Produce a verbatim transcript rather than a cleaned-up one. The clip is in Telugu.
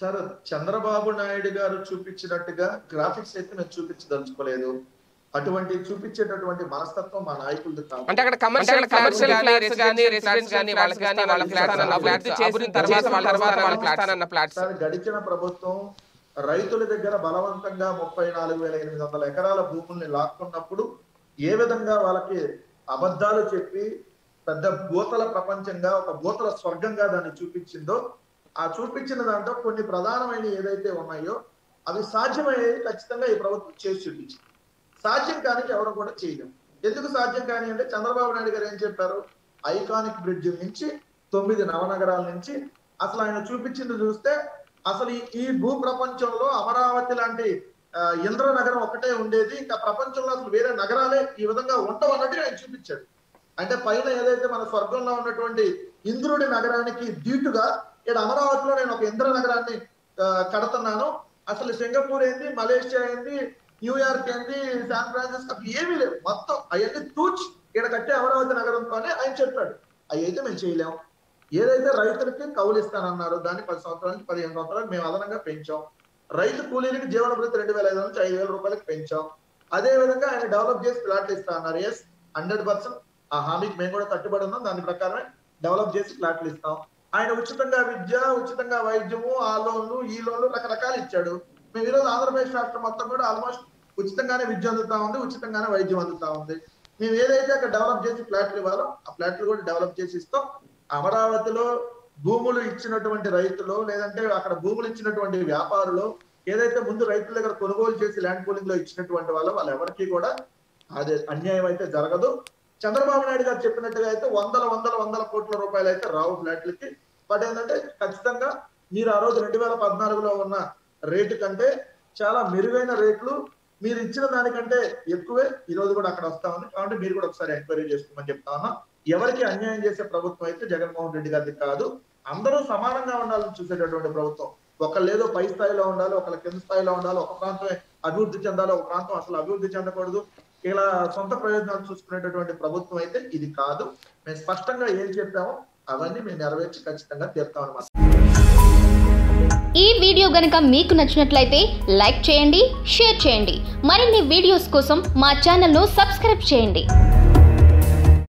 సార్ చంద్రబాబు నాయుడు గారు చూపించినట్టుగా గ్రాఫిక్స్ అయితే నేను చూపించదలుచుకోలేదు. అటువంటి చూపించేటటువంటి మనస్తత్వం మా నాయకులది కాదు. అంటే అక్కడ కమర్షియల్ కమర్షియల్ ఫ్లాట్స్ గాని రెసిడెన్స్ గాని వాళ్ళకి గాని వాళ్ళ ఫ్లాట్స్ అన్న అభివృద్ధి చేసిన తర్వాత వాళ్ళ తర్వాత వాళ్ళ ఫ్లాట్స్ అన్న ఫ్లాట్స్ సార్ గడిచిన ప్రభుత్వం రైతుల దగ్గర బలవంతంగా ముప్పై నాలుగు వేల ఎనిమిది వందల ఎకరాల భూముల్ని లాక్కున్నప్పుడు ఏ విధంగా వాళ్ళకి అబద్ధాలు చెప్పి పెద్ద భూతల ప్రపంచంగా ఒక భూతల స్వర్గంగా దాన్ని చూపించిందో ఆ చూపించిన దాంట్లో కొన్ని ప్రధానమైన ఏదైతే ఉన్నాయో అవి సాధ్యమయ్యేది ఖచ్చితంగా ఈ ప్రభుత్వం చేసి చూపించింది. సాధ్యం కానీ ఎవరు కూడా చేయలేం. ఎందుకు సాధ్యం కానీ అంటే చంద్రబాబు నాయుడు గారు ఏం చెప్పారు, ఐకానిక్ బ్రిడ్జ్ నుంచి తొమ్మిది నవనగరాల నుంచి అసలు ఆయన చూపించింది చూస్తే అసలు ఈ భూ ప్రపంచంలో అమరావతి లాంటి ఇంద్రనగరం ఒకటే ఉండేది, ఇంకా ప్రపంచంలో అసలు వేరే నగరాలే ఈ విధంగా ఉండవు అన్నట్టుగా ఆయన చూపించాడు. అంటే పైన ఏదైతే మన స్వర్గంలో ఉన్నటువంటి ఇంద్రుడి నగరానికి దీటుగా ఇక్కడ అమరావతిలో నేను ఒక ఇంద్ర నగరాన్ని కడుతున్నాను, అసలు సింగపూర్ ఏంది, మలేషియా ఏంది, న్యూయార్క్ ఏంది, శాన్ ఫ్రాన్సిస్కో ఏమీ లేవు, మొత్తం అవన్నీ తూచి ఇక్కడ కట్టే అమరావతి నగరంతోనే ఆయన చెప్పాడు. అవి అయితే మేము చేయలేము. ఏదైతే రైతులకి కౌలు ఇస్తానన్నారు దాన్ని పది సంవత్సరాల నుంచి పదిహేను సంవత్సరాలు మేము అదనంగా పెంచాం. రైతు కూలీలకి జీవన భృతి రెండు వేల ఐదు వందల నుంచి ఐదు వేల రూపాయలకి పెంచాం. అదే విధంగా ఆయన డెవలప్ చేసి ఫ్లాట్లు ఇస్తా అన్నారు. ఎస్ హండ్రెడ్ పర్సెంట్ ఆ హామీకి మేము కూడా కట్టుబడి ఉన్నాం. దాని ప్రకారమే డెవలప్ చేసి ఫ్లాట్లు ఇస్తాం. ఆయన ఉచితంగా విద్య, ఉచితంగా వైద్యము, ఆ లోన్లు ఈ లోన్లు రకరకాలు ఇచ్చాడు. మేము ఈరోజు ఆంధ్రప్రదేశ్ రాష్ట్రం మొత్తం కూడా ఆల్మోస్ట్ ఉచితంగానే విద్య అందుతా ఉంది, ఉచితంగానే వైద్యం అందుతా ఉంది. మేము ఏదైతే అక్కడ డెవలప్ చేసి ఫ్లాట్లు ఇవ్వాలో ఆ ఫ్లాట్లు కూడా డెవలప్ చేసి ఇస్తాం. అమరావతిలో భూములు ఇచ్చినటువంటి రైతులు లేదంటే అక్కడ భూములు ఇచ్చినటువంటి వ్యాపారులు ఏదైతే ముందు రైతుల దగ్గర కొనుగోలు చేసి ల్యాండ్ పూలింగ్ లో ఇచ్చినటువంటి వాళ్ళు వాళ్ళు ఎవరికి కూడా అదే అన్యాయం అయితే జరగదు. చంద్రబాబు నాయుడు గారు చెప్పినట్టుగా అయితే వందల వందల వందల కోట్ల రూపాయలు అయితే రావు ఫ్లాట్లకి. బట్ ఏంటంటే ఖచ్చితంగా మీరు ఆ రోజు రెండు వేల పద్నాలుగులో ఉన్న రేటు కంటే చాలా మెరుగైన రేట్లు మీరు ఇచ్చిన దానికంటే ఎక్కువే ఈ రోజు కూడా అక్కడ వస్తా ఉంది. కాబట్టి మీరు కూడా ఒకసారి ఎంక్వైరీ చేసుకోమని చెప్తా ఉన్నా. ఎవరికి అన్యాయం చేసే ప్రభుత్వం అయితే జగన్మోహన్ రెడ్డి గారిది కాదు. అందరూ సమానంగా ఉండాలని చూసేటటువంటి ప్రభుత్వం. ఒకళ్ళు ఏదో పై స్థాయిలో ఉండాలి, ఒకళ్ళ కింద స్థాయిలో ఉండాలి, ఒక ప్రాంతం అభివృద్ధి చెందాలి, ఒక ప్రాంతం అసలు అభివృద్ధి చెందకూడదు, ఇలా సొంత ప్రయోజనాలు చూసుకునేటటువంటి ప్రభుత్వం అయితే ఇది కాదు. మేము స్పష్టంగా ఏం చెప్పామో అవన్నీ మేము నెరవేర్చి ఖచ్చితంగా తీరుతాం అన్నమాట. ఈ వీడియో గనుక మీకు నచ్చినట్లయితే లైక్ చేయండి, షేర్ చేయండి. మరిన్ని వీడియోస్ కోసం మా ఛానల్ను సబ్స్క్రైబ్ చేయండి.